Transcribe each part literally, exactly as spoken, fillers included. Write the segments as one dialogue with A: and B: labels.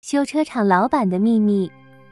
A: 修车厂老板的秘密。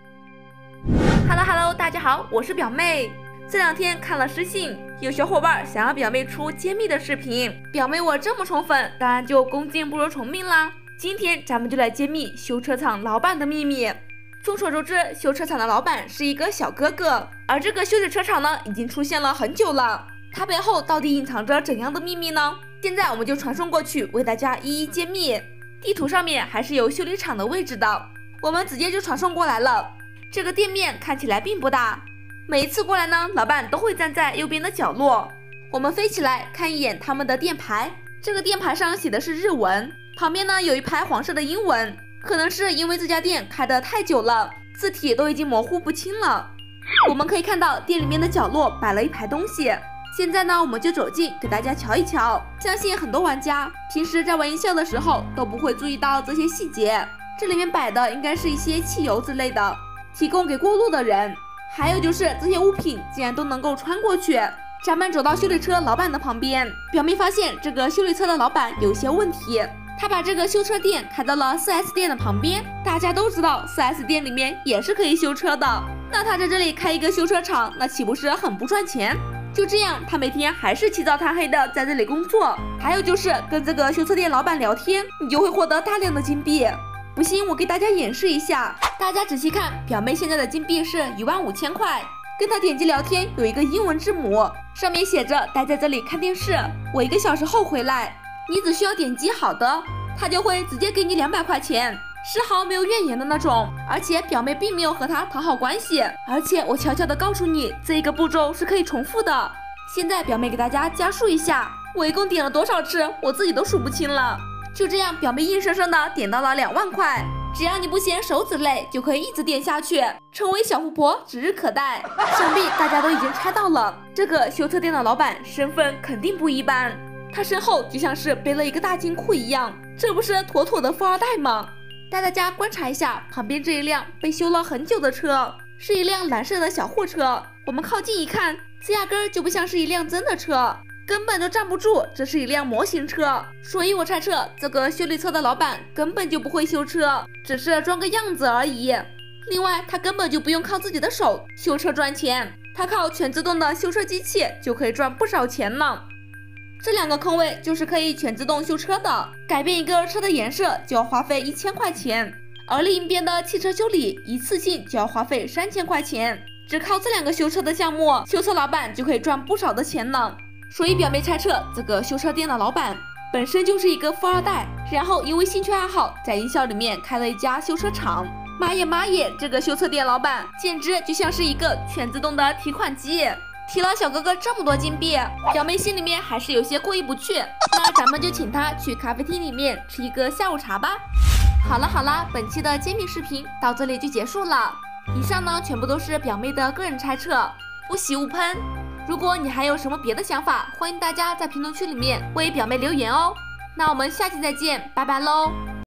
B: Hello Hello， 大家好，我是表妹。这两天看了私信，有小伙伴想要表妹出揭秘的视频，表妹我这么宠粉，当然就恭敬不如从命啦。今天咱们就来揭秘修车厂老板的秘密。众所周知，修车厂的老板是一个小哥哥，而这个修理车厂呢，已经出现了很久了。它背后到底隐藏着怎样的秘密呢？现在我们就传送过去，为大家一一揭秘。地图上面还是有修理厂的位置的，我们直接就传送过来了。这个店面看起来并不大，每一次过来呢，老板都会站在右边的角落。我们飞起来看一眼他们的店牌，这个店牌上写的是日文，旁边呢有一排黄色的英文，可能是因为这家店开得太久了，字体都已经模糊不清了。我们可以看到店里面的角落摆了一排东西，现在呢我们就走近给大家瞧一瞧。相信很多玩家平时在玩音效的时候都不会注意到这些细节，这里面摆的应该是一些汽油之类的，提供给过路的人。还有就是这些物品竟然都能够穿过去。咱们走到修理车老板的旁边，表妹发现这个修理车的老板有些问题，他把这个修车店开到了 四 S 店的旁边。大家都知道 四 S 店里面也是可以修车的，那他在这里开一个修车厂，那岂不是很不赚钱？就这样，他每天还是起早贪黑的在这里工作。还有就是跟这个修车店老板聊天，你就会获得大量的金币。不信我给大家演示一下，大家仔细看，表妹现在的金币是一万五千块。跟他点击聊天，有一个英文字母，上面写着待在这里看电视，我一个小时后回来。你只需要点击好的，他就会直接给你两百块钱，丝毫没有怨言的那种。而且表妹并没有和他讨好关系，而且我悄悄的告诉你，这一个步骤是可以重复的。现在表妹给大家加速一下，我一共点了多少次，我自己都数不清了。就这样，表妹硬生生的点到了两万块。只要你不嫌手指累，就可以一直点下去，成为小富婆指日可待。想必大家都已经猜到了，这个修车店的老板身份肯定不一般，他身后就像是背了一个大金库一样，这不是妥妥的富二代吗？带大家观察一下旁边这一辆被修了很久的车，是一辆蓝色的小货车。我们靠近一看，这压根儿就不像是一辆真的车，根本就站不住，这是一辆模型车。所以我猜测这个修理车的老板根本就不会修车，只是装个样子而已。另外他根本就不用靠自己的手修车赚钱，他靠全自动的修车机器就可以赚不少钱呢。这两个坑位就是可以全自动修车的，改变一个车的颜色就要花费一千块钱，而另一边的汽车修理一次性就要花费三千块钱。只靠这两个修车的项目，修车老板就可以赚不少的钱呢。所以表妹猜测，这个修车店的老板本身就是一个富二代，然后因为兴趣爱好，在音效里面开了一家修车厂。妈耶妈耶，这个修车店老板简直就像是一个全自动的提款机。提了小哥哥这么多金币，表妹心里面还是有些过意不去。那咱们就请他去咖啡厅里面吃一个下午茶吧。好了好了，本期的揭秘视频到这里就结束了。以上呢全部都是表妹的个人猜测，不喜勿喷。如果你还有什么别的想法，欢迎大家在评论区里面为表妹留言哦。那我们下期再见，拜拜喽。